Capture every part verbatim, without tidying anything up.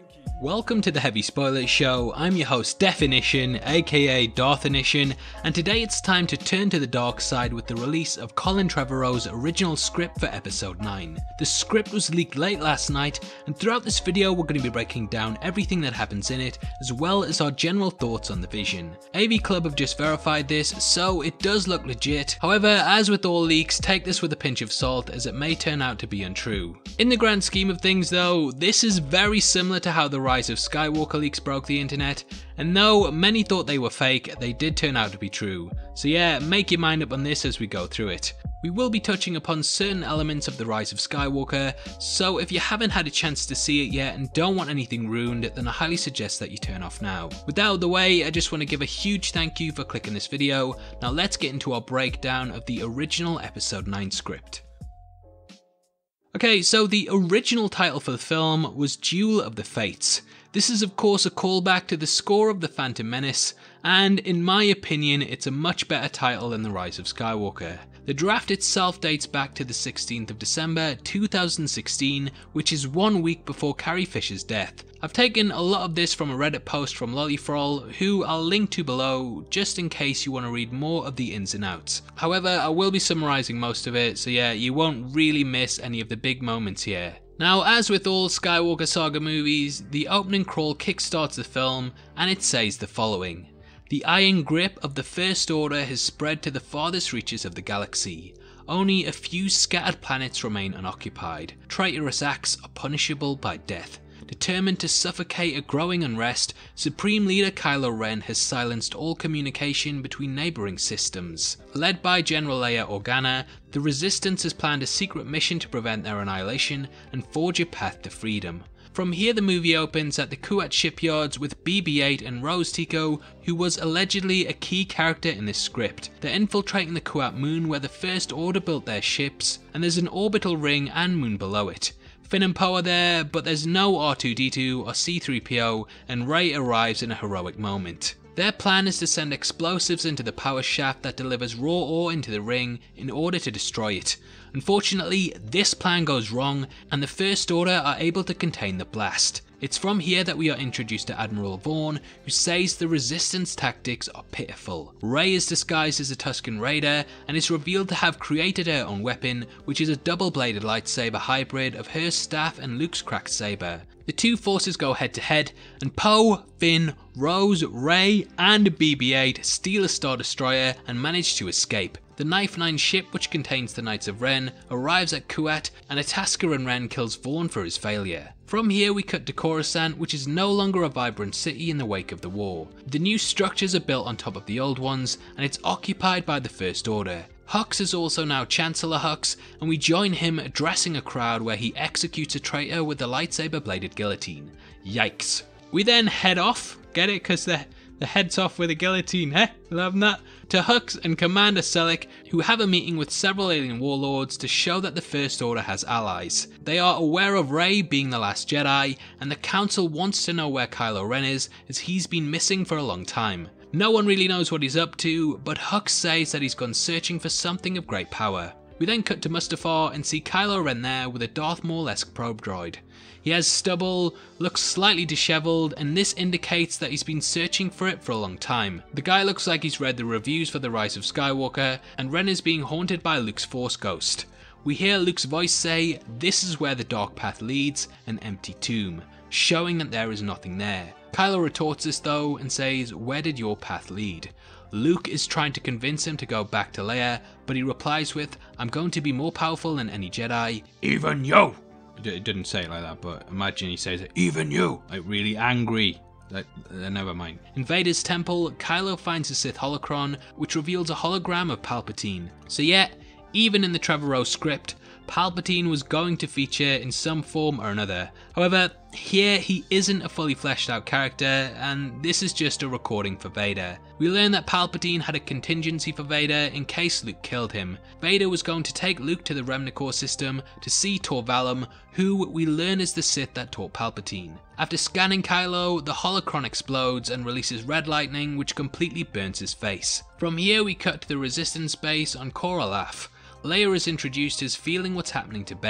Welcome to the Heavy Spoilers Show. I'm your host Definition, aka Darthinition, and today it's time to turn to the dark side with the release of Colin Trevorrow's original script for episode nine. The script was leaked late last night, and throughout this video we're going to be breaking down everything that happens in it, as well as our general thoughts on the vision. A V Club have just verified this, so it does look legit. However, as with all leaks, take this with a pinch of salt as it may turn out to be untrue. In the grand scheme of things though, this is very similar to how the Rise of Skywalker leaks broke the internet, and though many thought they were fake, they did turn out to be true. So yeah, make your mind up on this as we go through it. We will be touching upon certain elements of the Rise of Skywalker, so if you haven't had a chance to see it yet and don't want anything ruined, then I highly suggest that you turn off now. With that out of the way, I just want to give a huge thank you for clicking this video. Now let's get into our breakdown of the original episode nine script. Okay, so the original title for the film was Duel of the Fates. This is of course a callback to the score of The Phantom Menace, and in my opinion it's a much better title than The Rise of Skywalker. The draft itself dates back to the sixteenth of December two thousand sixteen, which is one week before Carrie Fisher's death. I've taken a lot of this from a Reddit post from Lollyfrol, who I'll link to below just in case you want to read more of the ins and outs. However, I will be summarising most of it, so yeah, you won't really miss any of the big moments here. Now, as with all Skywalker Saga movies, the opening crawl kickstarts the film and it says the following. The iron grip of the First Order has spread to the farthest reaches of the galaxy. Only a few scattered planets remain unoccupied. Traitorous acts are punishable by death. Determined to suffocate a growing unrest, Supreme Leader Kylo Ren has silenced all communication between neighbouring systems. Led by General Leia Organa, the Resistance has planned a secret mission to prevent their annihilation and forge a path to freedom. From here the movie opens at the Kuat shipyards with B B eight and Rose Tico, who was allegedly a key character in this script. They're infiltrating the Kuat moon where the First Order built their ships, and there's an orbital ring and moon below it. Finn and Poe are there, but there's no R two D two or C three P O, and Rey arrives in a heroic moment. Their plan is to send explosives into the power shaft that delivers raw ore into the ring in order to destroy it. Unfortunately, this plan goes wrong, and the First Order are able to contain the blast. It's from here that we are introduced to Admiral Vaughn, who says the Resistance tactics are pitiful. Rey is disguised as a Tusken Raider and is revealed to have created her own weapon, which is a double-bladed lightsaber hybrid of her staff and Luke's cracked saber. The two forces go head to head, and Poe, Finn, Rose, Rey, and B B eight steal a Star Destroyer and manage to escape. The Knife Nine ship, which contains the Knights of Ren, arrives at Kuat, and Itasca and Ren kills Vaughn for his failure. From here we cut to Coruscant, which is no longer a vibrant city in the wake of the war. The new structures are built on top of the old ones, and it's occupied by the First Order. Hux is also now Chancellor Hux, and we join him addressing a crowd where he executes a traitor with the lightsaber bladed guillotine. Yikes. We then head off, get it, cause the The head's off with a guillotine, eh? Love that. To Hux and Commander Selleck, who have a meeting with several alien warlords to show that the First Order has allies. They are aware of Rey being the last Jedi, and the Council wants to know where Kylo Ren is, as he's been missing for a long time. No one really knows what he's up to, but Hux says that he's gone searching for something of great power. We then cut to Mustafar and see Kylo Ren there with a Darth Maul-esque probe droid. He has stubble, looks slightly dishevelled, and this indicates that he's been searching for it for a long time. The guy looks like he's read the reviews for The Rise of Skywalker, and Ren is being haunted by Luke's Force Ghost. We hear Luke's voice say, "This is where the dark path leads, an empty tomb," showing that there is nothing there. Kylo retorts this though and says, "Where did your path lead?" Luke is trying to convince him to go back to Leia, but he replies with, "I'm going to be more powerful than any Jedi, even you." It didn't say it like that, but imagine he says it, "Even you," like really angry. Like, uh, never mind. In Vader's temple, Kylo finds a Sith holocron, which reveals a hologram of Palpatine. So yeah, even in the Trevorrow script, Palpatine was going to feature in some form or another. However, here he isn't a fully fleshed out character, and this is just a recording for Vader. We learn that Palpatine had a contingency for Vader in case Luke killed him. Vader was going to take Luke to the Remnicor system to see Tor Valum, who we learn is the Sith that taught Palpatine. After scanning Kylo, the holocron explodes and releases red lightning, which completely burns his face. From here we cut to the Resistance base on Korra Laf. Leia is introduced as feeling what's happening to Ben.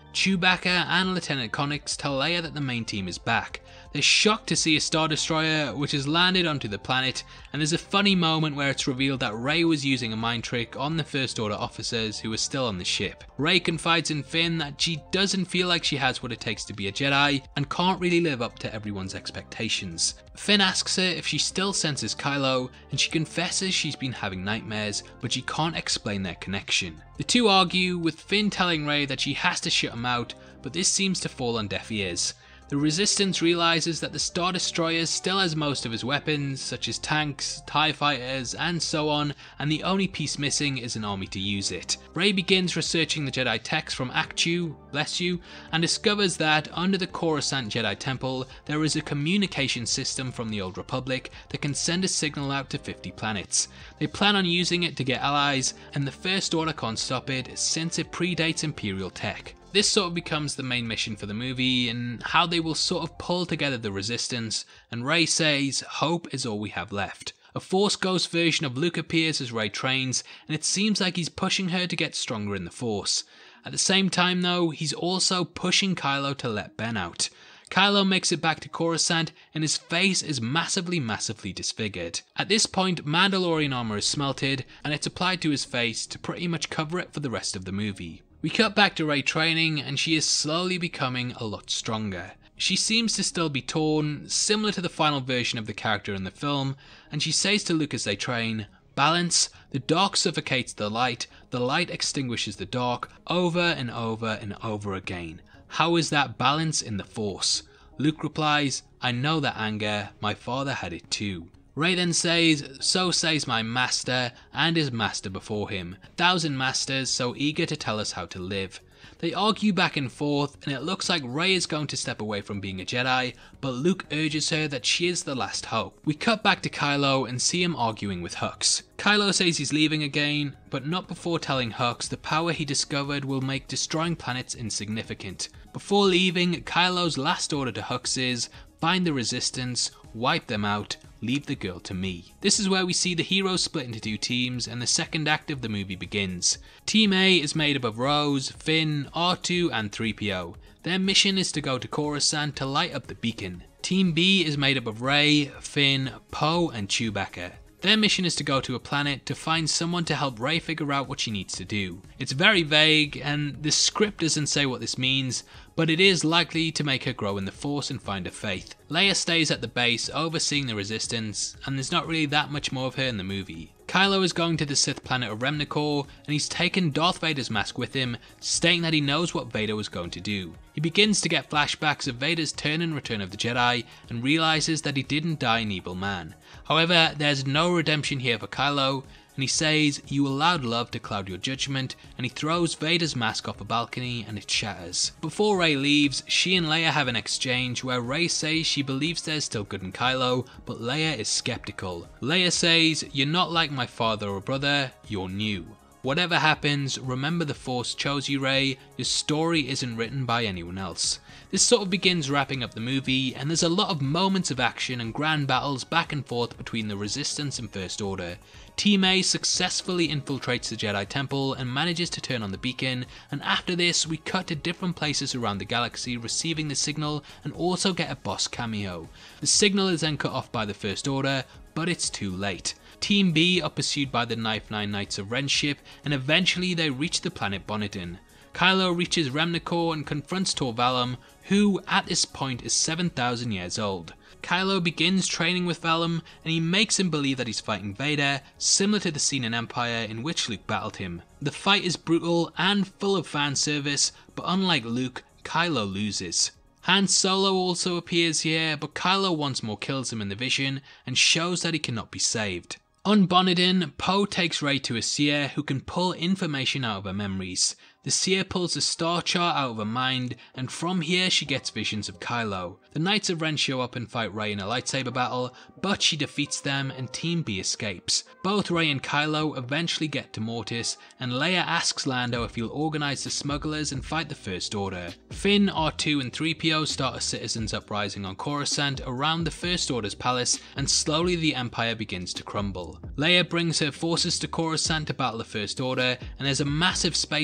Chewbacca and Lieutenant Connix tell Leia that the main team is back. They're shocked to see a Star Destroyer which has landed onto the planet, and there's a funny moment where it's revealed that Rey was using a mind trick on the First Order officers who were still on the ship. Rey confides in Finn that she doesn't feel like she has what it takes to be a Jedi and can't really live up to everyone's expectations. Finn asks her if she still senses Kylo, and she confesses she's been having nightmares, but she can't explain their connection. The two argue, with Finn telling Rey that she has to shut him out, but this seems to fall on deaf ears. The Resistance realizes that the Star Destroyer still has most of his weapons, such as tanks, TIE fighters, and so on, and the only piece missing is an army to use it. Rey begins researching the Jedi texts from Ahch-To, bless you, and discovers that under the Coruscant Jedi Temple, there is a communication system from the Old Republic that can send a signal out to fifty planets. They plan on using it to get allies, and the First Order can't stop it since it predates Imperial tech. This sort of becomes the main mission for the movie, and how they will sort of pull together the Resistance, and Rey says, "Hope is all we have left." A Force Ghost version of Luke appears as Rey trains, and it seems like he's pushing her to get stronger in the Force. At the same time though, he's also pushing Kylo to let Ben out. Kylo makes it back to Coruscant, and his face is massively massively disfigured. At this point, Mandalorian armor is smelted, and it's applied to his face to pretty much cover it for the rest of the movie. We cut back to Rey training, and she is slowly becoming a lot stronger. She seems to still be torn, similar to the final version of the character in the film, and she says to Luke as they train, "Balance, the dark suffocates the light, the light extinguishes the dark, over and over and over again. How is that balance in the Force?" Luke replies, "I know that anger, my father had it too." Rey then says, "So says my master, and his master before him, a thousand masters so eager to tell us how to live." They argue back and forth, and it looks like Rey is going to step away from being a Jedi, but Luke urges her that she is the last hope. We cut back to Kylo and see him arguing with Hux. Kylo says he's leaving again, but not before telling Hux the power he discovered will make destroying planets insignificant. Before leaving, Kylo's last order to Hux is, "Find the Resistance, wipe them out, leave the girl to me." This is where we see the heroes split into two teams and the second act of the movie begins. Team A is made up of Rose, Finn, R two and three P O. Their mission is to go to Coruscant to light up the beacon. Team B is made up of Rey, Finn, Poe and Chewbacca. Their mission is to go to a planet to find someone to help Rey figure out what she needs to do. It's very vague, and the script doesn't say what this means, but it is likely to make her grow in the Force and find her faith. Leia stays at the base overseeing the Resistance, and there's not really that much more of her in the movie. Kylo is going to the Sith planet of Remnacor, and he's taken Darth Vader's mask with him, stating that he knows what Vader was going to do. He begins to get flashbacks of Vader's turn in Return of the Jedi, and realizes that he didn't die an evil man. However, there's no redemption here for Kylo, and he says, "You allowed love to cloud your judgment," and he throws Vader's mask off a balcony and it shatters. Before Rey leaves, she and Leia have an exchange where Rey says she believes there's still good in Kylo, but Leia is skeptical. Leia says, "You're not like my father or brother, you're new. Whatever happens, remember the Force chose you, Rey. Your story isn't written by anyone else." This sort of begins wrapping up the movie, and there's a lot of moments of action and grand battles back and forth between the Resistance and First Order. Team A successfully infiltrates the Jedi Temple and manages to turn on the beacon, and after this we cut to different places around the galaxy receiving the signal and also get a boss cameo. The signal is then cut off by the First Order, but it's too late. Team B are pursued by the Knife Nine Knights of Ren ship, and eventually they reach the planet Bonneton. Kylo reaches Remnacor and confronts Tor Valum, who at this point is seven thousand years old. Kylo begins training with Valum, and he makes him believe that he's fighting Vader, similar to the scene in Empire in which Luke battled him. The fight is brutal and full of fan service, but unlike Luke, Kylo loses. Han Solo also appears here, but Kylo once more kills him in the vision and shows that he cannot be saved. On Bonneton, Poe takes Rey to a seer who can pull information out of her memories. The seer pulls a star chart out of her mind, and from here she gets visions of Kylo. The Knights of Ren show up and fight Rey in a lightsaber battle, but she defeats them and Team B escapes. Both Rey and Kylo eventually get to Mortis, and Leia asks Lando if he'll organise the smugglers and fight the First Order. Finn, R two and three P O start a citizens' uprising on Coruscant around the First Order's palace, and slowly the Empire begins to crumble. Leia brings her forces to Coruscant to battle the First Order, and there's a massive space fight here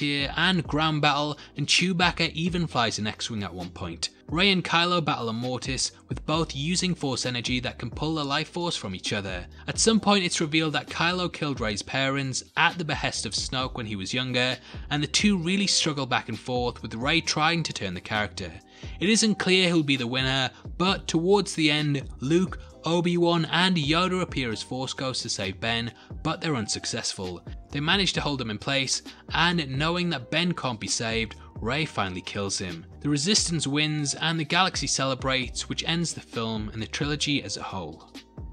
Palantir and ground battle, and Chewbacca even flies an X-Wing at one point. Rey and Kylo battle a Mortis, with both using force energy that can pull the life force from each other. At some point it's revealed that Kylo killed Rey's parents at the behest of Snoke when he was younger, and the two really struggle back and forth, with Rey trying to turn the character. It isn't clear who'll be the winner, but towards the end, Luke, Obi-Wan and Yoda appear as Force Ghosts to save Ben, but they're unsuccessful. They manage to hold him in place, and knowing that Ben can't be saved, Rey finally kills him. The Resistance wins and the galaxy celebrates, which ends the film and the trilogy as a whole.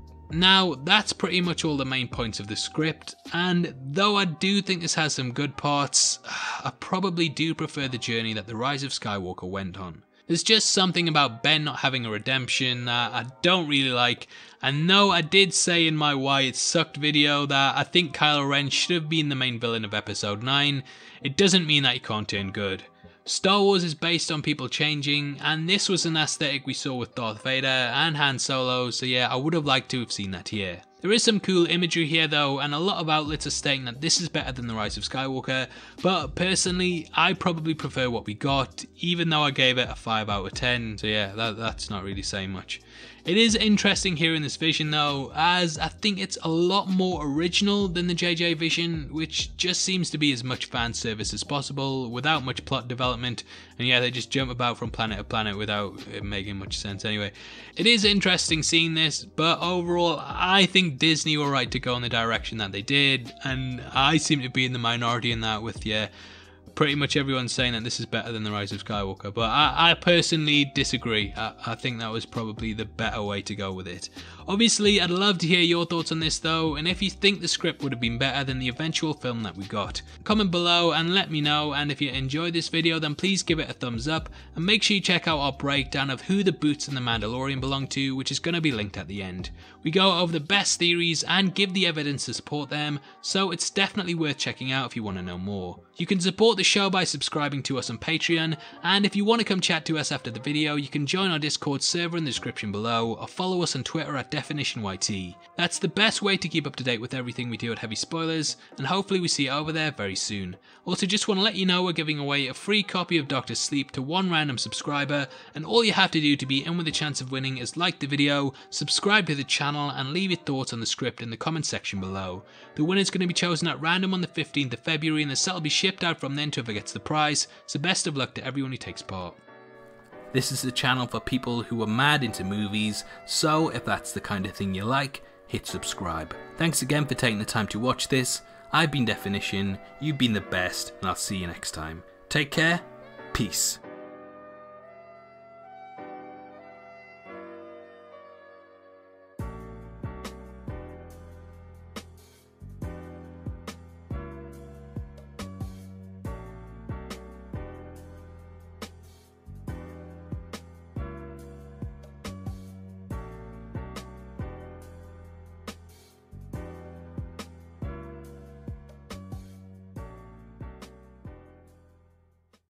Now, that's pretty much all the main points of the script, and though I do think this has some good parts, I probably do prefer the journey that The Rise of Skywalker went on. There's just something about Ben not having a redemption that I don't really like, and though I did say in my Why It Sucked video that I think Kylo Ren should have been the main villain of episode nine, it doesn't mean that he can't turn good. Star Wars is based on people changing, and this was an aesthetic we saw with Darth Vader and Han Solo, so yeah, I would have liked to have seen that here. There is some cool imagery here though, and a lot of outlets are stating that this is better than The Rise of Skywalker, but personally, I probably prefer what we got, even though I gave it a five out of ten, so yeah, that, that's not really saying much. It is interesting hearing this vision though, as I think it's a lot more original than the J J vision, which just seems to be as much fan service as possible, without much plot development, and yeah, they just jump about from planet to planet without it making much sense anyway. It is interesting seeing this, but overall, I think Disney were right to go in the direction that they did, and I seem to be in the minority in that, with yeah, pretty much everyone saying that this is better than The Rise of Skywalker, but I, I personally disagree. I, I think that was probably the better way to go with it. Obviously, I'd love to hear your thoughts on this though, and if you think the script would have been better than the eventual film that we got. Comment below and let me know, and if you enjoyed this video then please give it a thumbs up, and make sure you check out our breakdown of who the boots in The Mandalorian belong to, which is going to be linked at the end. We go over the best theories and give the evidence to support them, so it's definitely worth checking out if you want to know more. You can support the show by subscribing to us on Patreon, and if you want to come chat to us after the video, you can join our Discord server in the description below, or follow us on Twitter at Definition Y T. That's the best way to keep up to date with everything we do at Heavy Spoilers, and hopefully we see you over there very soon. Also, just want to let you know we're giving away a free copy of Doctor Sleep to one random subscriber, and all you have to do to be in with a chance of winning is like the video, subscribe to the channel, and leave your thoughts on the script in the comment section below. The winner is going to be chosen at random on the fifteenth of February, and the set will be shipped out from then to whoever gets the prize, so best of luck to everyone who takes part. This is a channel for people who are mad into movies, so if that's the kind of thing you like, hit subscribe. Thanks again for taking the time to watch this. I've been Definition, you've been the best, and I'll see you next time. Take care, peace.